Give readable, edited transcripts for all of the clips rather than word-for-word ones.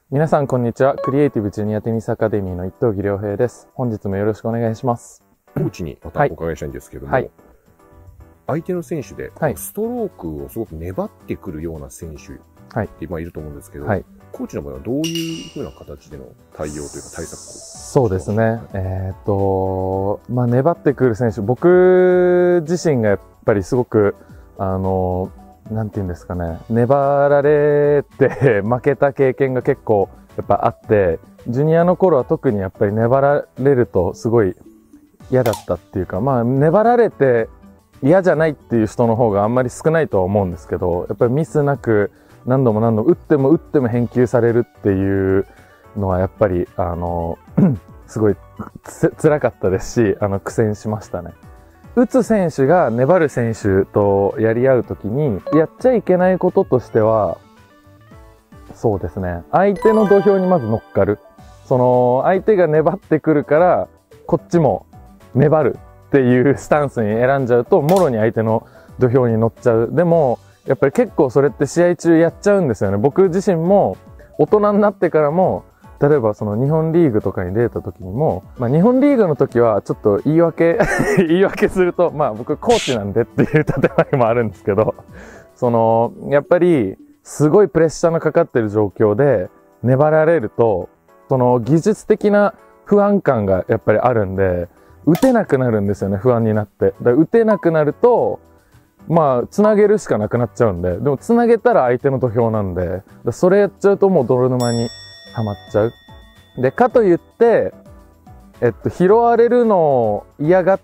皆さんこんにちは。クリエイティブジュニアテニスアカデミーの一藤木亮平です。本日もよろしくお願いします。 コーチにまたお伺いしたいんですけども、相手の選手で、ストロークをすごく粘ってくるような選手って今いると思うんですけど、コーチの場合はどういうふうな形での対応というか対策を？ そうですね。粘ってくる選手、僕自身がやっぱりすごく、なんていうんですかね、粘られて負けた経験が結構やっぱあって、ジュニアの頃は特にやっぱり粘られるとすごい嫌だったっていうか、粘られて嫌じゃないっていう人の方があんまり少ないとは思うんですけど、やっぱりミスなく何度も打っても返球されるっていうのはやっぱりすごい辛かったですし、苦戦しましたね。打つ選手が粘る選手とやり合うときに、やっちゃいけないこととしては、そうですね。相手の土俵にまず乗っかる。相手が粘ってくるから、こっちも粘るっていうスタンスに選んじゃうと、もろに相手の土俵に乗っちゃう。でも、やっぱり結構それって試合中やっちゃうんですよね。僕自身も、大人になってからも、例えば日本リーグとかに出た時にも、日本リーグの時はちょっと言い訳すると、僕コーチなんでっていう建前もあるんですけど、やっぱりすごいプレッシャーのかかってる状況で粘られると、技術的な不安感がやっぱりあるんで、打てなくなるんですよね、不安になって。打てなくなると、繋げるしかなくなっちゃうんで、でも繋げたら相手の土俵なんで、それやっちゃうともう泥沼にハマっちゃう。で、かといって、拾われるのを嫌がって、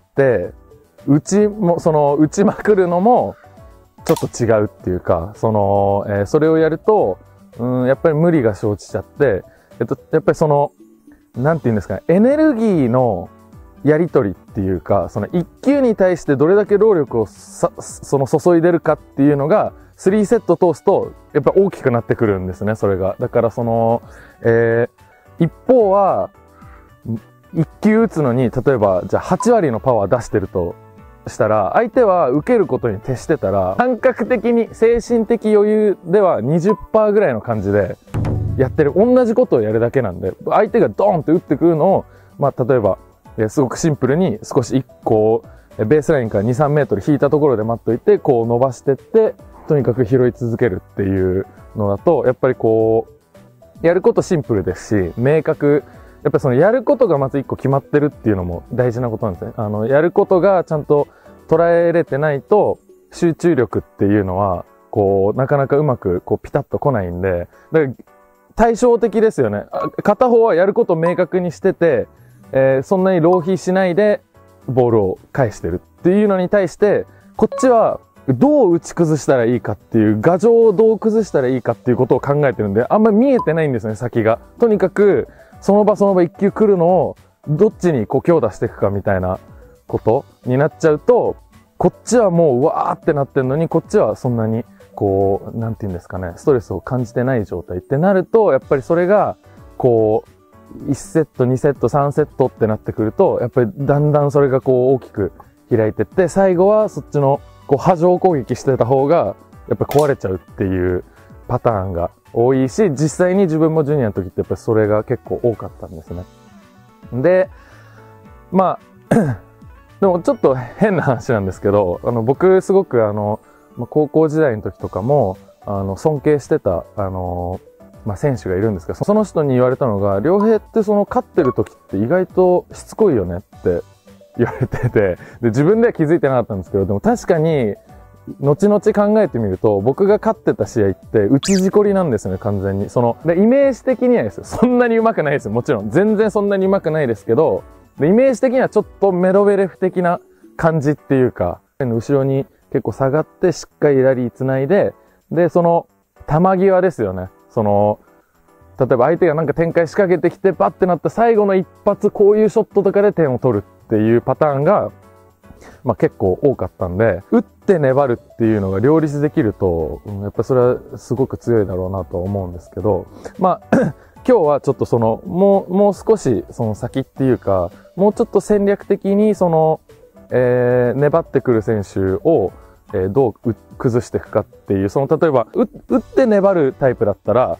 打ちまくるのも、ちょっと違うっていうか、それをやると、やっぱり無理が生じちゃって、やっぱりなんていうんですかね、エネルギーのやりとりっていうか、一球に対してどれだけ労力を注いでるかっていうのが、3セット通すと、やっぱ大きくなってくるんですね、それが。だから一方は、一球打つのに、例えば、じゃあ8割のパワー出してるとしたら、相手は受けることに徹してたら、感覚的に、精神的余裕では 20% ぐらいの感じでやってる。同じことをやるだけなんで、相手がドーンって打ってくるのを、例えば、すごくシンプルに少し1個、ベースラインから2、3メートル引いたところで待っといて、こう伸ばしてって、とにかく拾い続けるっていうのだと、やっぱりやることシンプルですし、明確、やっぱりやることがまず一個決まってるっていうのも大事なことなんですね。やることがちゃんと捉えれてないと、集中力っていうのは、なかなかうまく、ピタッと来ないんで、だから対照的ですよね。片方はやることを明確にしてて、そんなに浪費しないで、ボールを返してるっていうのに対して、こっちは、どう打ち崩したらいいかっていう、牙城をどう崩したらいいかっていうことを考えてるんで、あんまり見えてないんですね、先が。とにかく、その場一球来るのを、どっちに強打していくかみたいなことになっちゃうと、こっちはもう、うわーってなってんのに、こっちはそんなに、なんて言うんですかね、ストレスを感じてない状態ってなると、やっぱりそれが、1セット、2セット、3セットってなってくると、やっぱりだんだんそれが大きく開いてって、最後はそっちの、波状攻撃してた方が、やっぱ壊れちゃうっていうパターンが多いし、実際に自分もジュニアの時ってやっぱりそれが結構多かったんですね。で、でもちょっと変な話なんですけど、僕すごく高校時代の時とかも、尊敬してた、選手がいるんですけど、その人に言われたのが、良平って勝ってる時って意外としつこいよねって言われてて、で、自分では気づいてなかったんですけど、でも確かに、後々考えてみると、僕が勝ってた試合って、打ち事故りなんですよね、完全に。で、イメージ的にはですよ、そんなに上手くないですよ、もちろん。全然そんなに上手くないですけど、で、イメージ的にはちょっとメドベレフ的な感じっていうか、後ろに結構下がって、しっかりラリー繋いで、で、球際ですよね。例えば相手がなんか展開仕掛けてきて、バッてなった最後の一発、こういうショットとかで点を取るっていうパターンが、結構多かったんで、打って粘るっていうのが両立できると、やっぱそれはすごく強いだろうなと思うんですけど、今日はちょっともう少し先っていうか、もうちょっと戦略的に粘ってくる選手を、どう崩していくかっていう、例えば、打って粘るタイプだったら、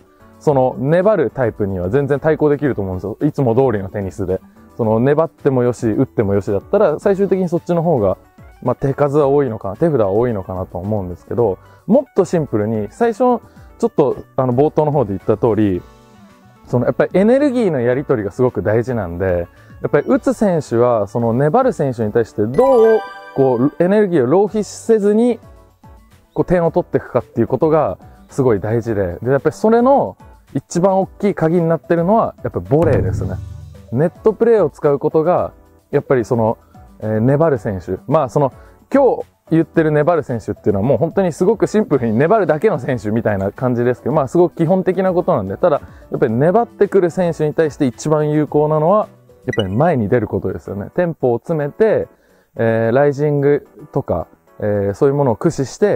その粘るタイプには全然対抗できると思うんですよ。いつも通りのテニスで。その粘ってもよし、打ってもよしだったら、最終的にそっちの方が、まあ、手数は多いのかな、手札は多いのかなと思うんですけど、もっとシンプルに、最初、ちょっと、冒頭の方で言った通り、やっぱりエネルギーのやり取りがすごく大事なんで、やっぱり打つ選手は、その粘る選手に対してどう、エネルギーを浪費せずに、点を取っていくかっていうことが、すごい大事で、やっぱりそれの一番大きい鍵になってるのは、やっぱりボレーですね。ネットプレーを使うことが、やっぱり粘る選手。まあ今日言ってる粘る選手っていうのはもう本当にすごくシンプルに粘るだけの選手みたいな感じですけど、まあすごく基本的なことなんで、ただ、やっぱり粘ってくる選手に対して一番有効なのは、やっぱり前に出ることですよね。テンポを詰めて、ライジングとか、そういうものを駆使して、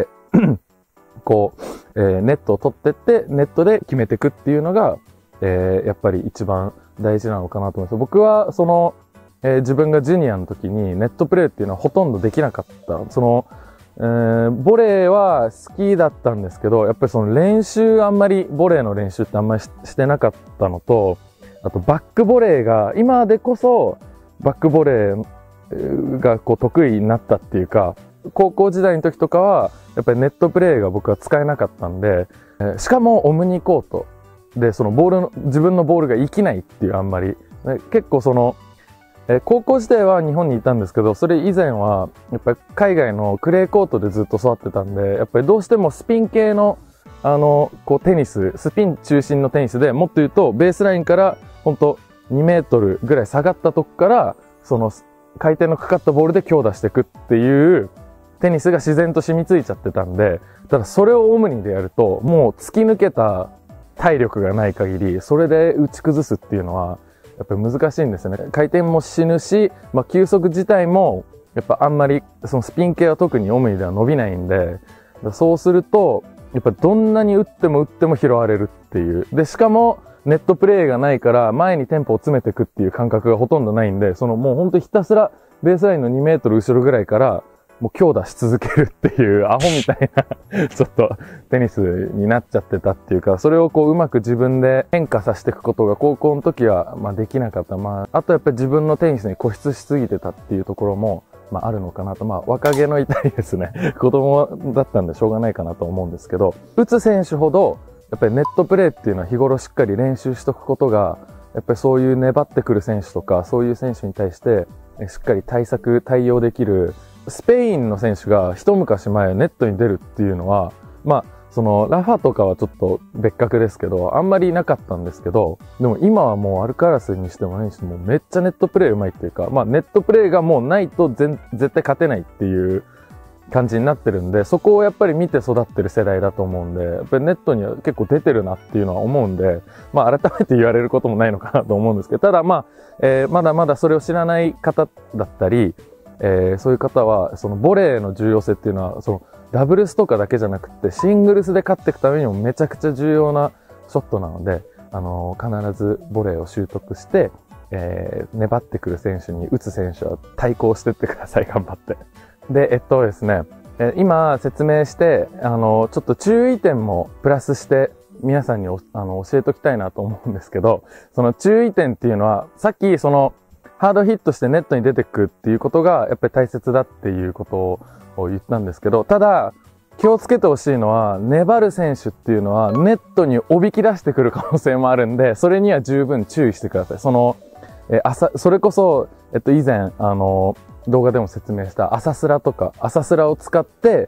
ネットを取ってって、ネットで決めていくっていうのが、やっぱり一番大事なのかなと思います。僕は、自分がジュニアの時にネットプレーっていうのはほとんどできなかった。ボレーは好きだったんですけど、やっぱり練習あんまり、ボレーの練習ってあんまりしてなかったのと、あとバックボレーが、今でこそバックボレーが得意になったっていうか、高校時代の時とかは、やっぱりネットプレーが僕は使えなかったんで、しかもオムニコートで、自分のボールが生きないっていうあんまり、結構高校時代は日本にいたんですけど、それ以前は、やっぱり海外のクレーコートでずっと育ってたんで、やっぱりどうしてもスピン系の、テニス、スピン中心のテニスで、もっと言うと、ベースラインから、ほんと2メートルぐらい下がったとこから、回転のかかったボールで強打していくっていう、テニスが自然と染みついちゃってたんで、ただそれをオムニでやると、もう突き抜けた体力がない限り、それで打ち崩すっていうのは、やっぱり難しいんですよね。回転も死ぬし、まあ、球速自体も、やっぱあんまり、スピン系は特にオムニでは伸びないんで、そうすると、やっぱどんなに打っても拾われるっていう。で、しかも、ネットプレーがないから、前にテンポを詰めていくっていう感覚がほとんどないんで、もうほんとひたすら、ベースラインの2メートル後ろぐらいから、もう強打し続けるっていうアホみたいなちょっとテニスになっちゃってたっていうか、それをうまく自分で変化させていくことが高校の時はできなかった。あとやっぱり自分のテニスに固執しすぎてたっていうところもあるのかなと。若気の至りですね。子供だったんでしょうがないかなと思うんですけど、打つ選手ほどやっぱりネットプレーっていうのは日頃しっかり練習しとくことが、やっぱりそういう粘ってくる選手とか、そういう選手に対してしっかり対応できる。スペインの選手が一昔前ネットに出るっていうのは、ラファとかはちょっと別格ですけど、あんまりなかったんですけど、でも今はもうアルカラスにしても何にしてもめっちゃネットプレー上手いっていうか、ネットプレーがもうないと絶対勝てないっていう感じになってるんで、そこをやっぱり見て育ってる世代だと思うんで、やっぱりネットには結構出てるなっていうのは思うんで、改めて言われることもないのかなと思うんですけど、ただまだまだそれを知らない方だったり、そういう方は、ボレーの重要性っていうのは、ダブルスとかだけじゃなくて、シングルスで勝っていくためにもめちゃくちゃ重要なショットなので、必ずボレーを習得して、粘ってくる選手に打つ選手は対抗してってください、頑張って。で、ですね、今説明して、ちょっと注意点もプラスして、皆さんに教えときたいなと思うんですけど、その注意点っていうのは、さっきハードヒットしてネットに出てくっていうことがやっぱり大切だっていうことを言ったんですけど、ただ気をつけてほしいのは、粘る選手っていうのはネットにおびき出してくる可能性もあるんで、それには十分注意してください。それこそ、以前、動画でも説明した朝スラを使って、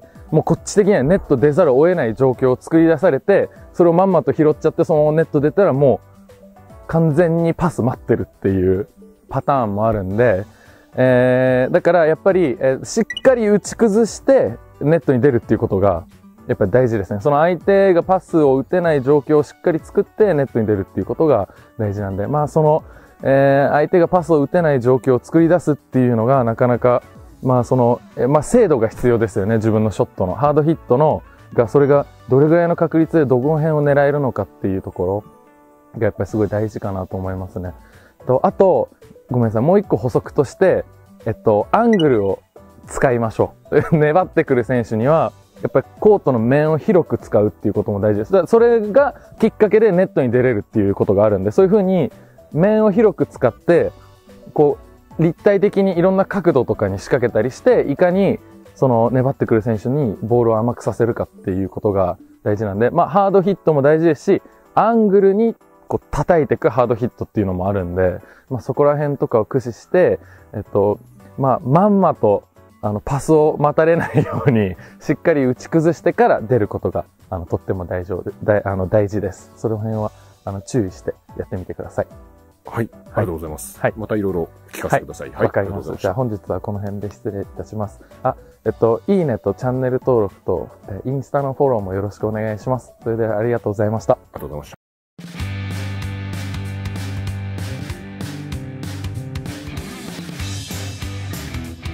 もうこっち的にはネット出ざるを得ない状況を作り出されて、それをまんまと拾っちゃって、そのままネット出たらもう完全にパス待ってるっていうパターンもあるんで、だからやっぱり、しっかり打ち崩してネットに出るっていうことがやっぱり大事ですね。その相手がパスを打てない状況をしっかり作ってネットに出るっていうことが大事なんで、相手がパスを打てない状況を作り出すっていうのがなかなか、精度が必要ですよね。自分のショットのハードヒットそれがどれぐらいの確率でどこの辺を狙えるのかっていうところがやっぱりすごい大事かなと思いますね。あと、ごめんなさい。もう一個補足として、アングルを使いましょう。粘ってくる選手には、 やっぱりコートの面を広く使うっていうことも大事です。だからそれがきっかけでネットに出れるっていうことがあるんで、そういう風に面を広く使って、こう、立体的にいろんな角度とかに仕掛けたりして、いかにその粘ってくる選手にボールを甘くさせるかっていうことが大事なんで、まあハードヒットも大事ですし、アングルにこう叩いていくハードヒットっていうのもあるんで、まあそこら辺とかを駆使して、まあまんまとパスを待たれないようにしっかり打ち崩してから出ることがとっても大事です。その辺は注意してやってみてください。 はい。ありがとうございます。はい。またいろいろ聞かせてください。 はい。わかりました。じゃあ本日はこの辺で失礼いたします。いいねとチャンネル登録と、インスタのフォローもよろしくお願いします。それではありがとうございました。 ありがとうございました。